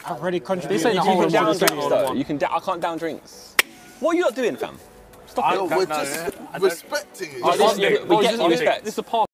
I've already contributed. This ain't a You whole can down lot. drinks though. You can. I can't down drinks. What are you not doing, fam? No, we're just respecting it. We get the respect. This is a part.